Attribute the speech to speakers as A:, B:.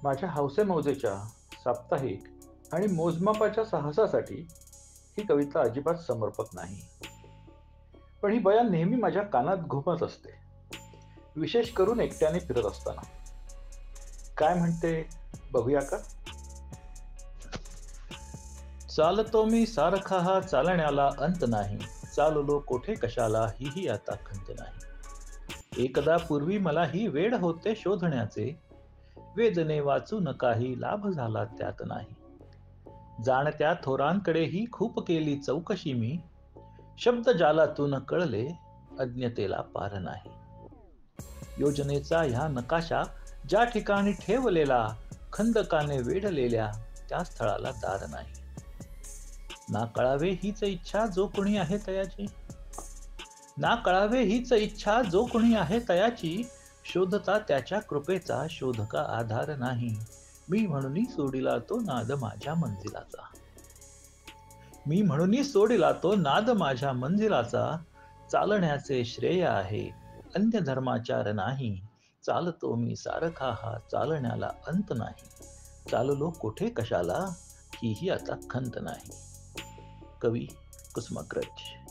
A: माझ्या हौसेमौजेच्या, साप्ताहिक आणि मोजमापाच्या साहसासाठी ही कविता अजिबात समर्पक नाही. पण ही बयान नेहमी माझ्या कानात घुमत असते, विशेष करून एकट्याने फिरत असताना. काय म्हणते बघूया का? चालतो मी सारखा हा चालण्याला अंत नाही, चाललो कोठे कशाला ही आता खंत नाही. एकदा पूर्वी मला ही वेड होते शोधण्याचे, वेदने वाचून काही लाभ झाला त्यात नाही. जाणत्या थोरांकडेही खूप केली चौकशी मी, शब्द जालातून कळले अज्ञतेला पार नाही. योजनेचा ह्या नकाशा ज्या ठिकाणी ठेवलेला, खंदकाने वेढलेल्या त्या स्थळाला दार नाही. ना कळावे हीच इच्छा जो कोणी आहे तयाची, ना कळावे हीच इच्छा जो कोणी आहे तयाची, शोधता त्याच्या कृपेचा शोधका आधार नाही. मी म्हणून सोडिला तो नाद माझ्या मंजिलाचा, मी म्हणून सोडिला तो नाद माझ्या मंजिलाचा. चालण्याचे श्रेय आहे अन्य धर्माचार नाही, चालतो मी सारखा हा चालण्याला अंत नाही. चाललो कोठे कशाला ही आता खंत नाही. कवी कुसुमाग्रज.